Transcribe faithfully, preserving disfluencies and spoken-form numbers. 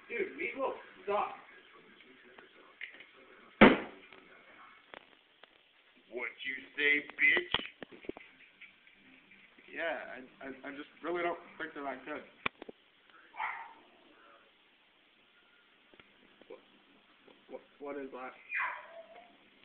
Dude, Meatloaf sucks. What you say, bitch? Yeah, I, I, I just really don't think they're that good. What, what, what is that?